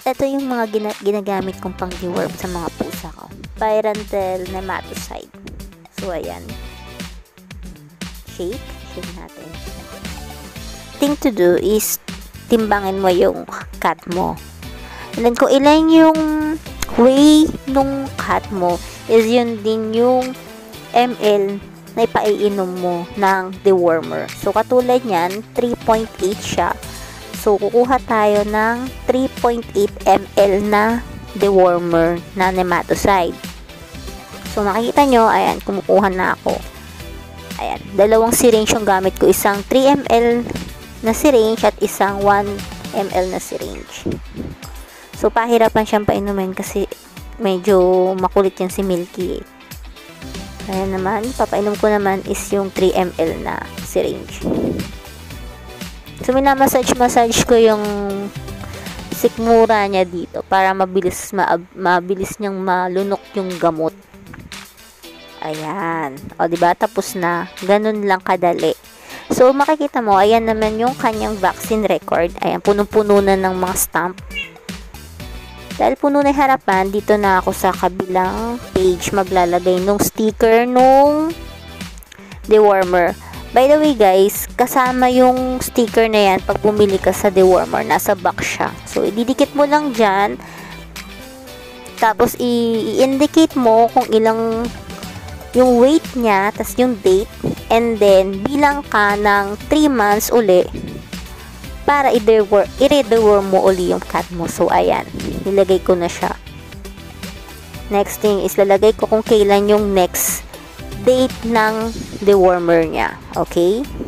ito yung mga ginagamit kong pang deworm sa mga pusa ko. Pyrantel Nematicide. So, ayan. Shake natin. Thing to do is timbangin mo yung cat mo. And then, kung ilan yung weigh nung cat mo, is yun din yung ml na ipaiinom mo ng dewormer. So, katulad yan, 3.8 siya. So, kukuha tayo ng 3.8 ml na dewormer na nematicide. So, makikita nyo, ayan, kumukuha na ako. Ayan, dalawang syringe yung gamit ko. Isang 3 ml na syringe at isang 1 ml na syringe. So, pahirapan siyang painumin kasi medyo makulit yan si Milky. Ayan naman, papainom ko naman is yung 3 ml na syringe. So, minamassage ko yung sikmura niya dito para mabilis niyang malunok yung gamot. Ayan. O, diba? Tapos na. Ganun lang kadali. So, makikita mo, ayan naman yung kanyang vaccine record. Ayan, punong-puno na ng mga stamp. Dahil puno na yung harapan, dito na ako sa kabilang page maglalagay nung sticker nung dewormer. By the way guys, kasama yung sticker na yan pag bumili ka sa dewormer. Nasa box siya. So, ididikit mo lang dyan. Tapos, i-indicate mo kung ilang yung weight niya, tas yung date. And then, bilang ka ng 3 months uli para i-deworm mo uli yung cat mo. So, ayan. Nilagay ko na siya. Next thing is, lalagay ko kung kailan yung next date ng dewormer niya. Okay?